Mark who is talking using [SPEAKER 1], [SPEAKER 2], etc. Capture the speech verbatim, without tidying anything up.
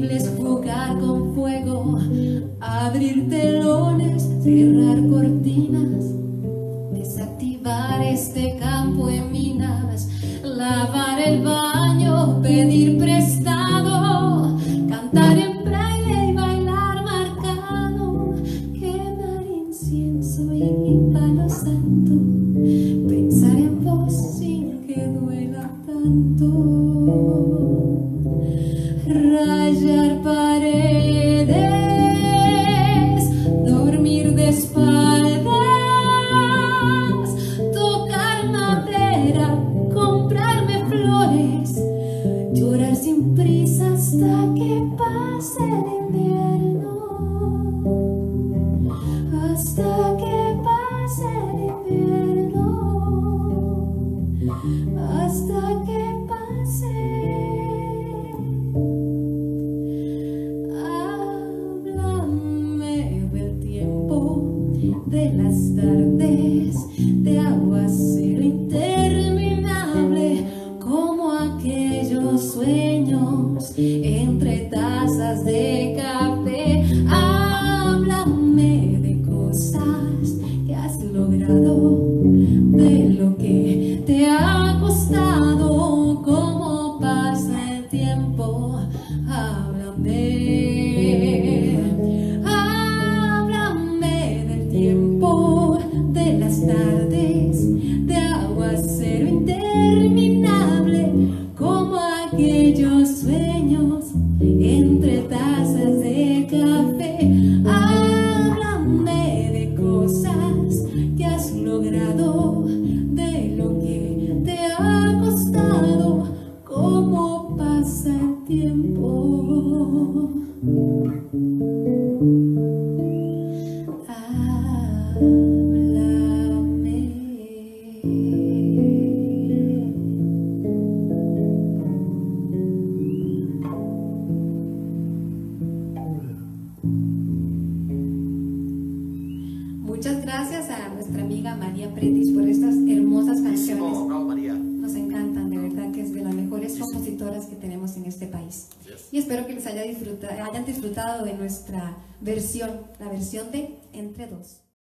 [SPEAKER 1] posible es jugar con fuego, abrir telones, cerrar cortinas, desactivar este campo de minas, lavar el baño, pedir prestado, cantar en braille y bailar marcado, quemar incienso y palo santo, pensar en vos sin que duela tanto, rayar paredes, dormir de espaldas, tocar madera, comprarme flores, llorar sin prisa hasta que pase el invierno, hasta que pase el invierno, hasta que pase. Háblame del tiempo, de las tardes, de aguacero interminable, como aquellos sueños entre tazas de café. Háblame de cosas que has logrado, de lo que te ha costado, cómo pasa el tiempo. Háblame, háblame del tiempo, de las tardes, de aguacero interminable, como aquellos sueños entre tazas de café. Háblame de cosas que has logrado, de lo que te ha costado, cómo pasa el tiempo. Muchas gracias a nuestra amiga María Pretis por estas hermosas canciones.
[SPEAKER 2] Bravo, María.
[SPEAKER 1] Nos encantan, de verdad que es de las mejores compositoras que tenemos en este país.
[SPEAKER 2] Yes.
[SPEAKER 1] Y espero que les haya disfruta, hayan disfrutado de nuestra versión, la versión de Entre Dos.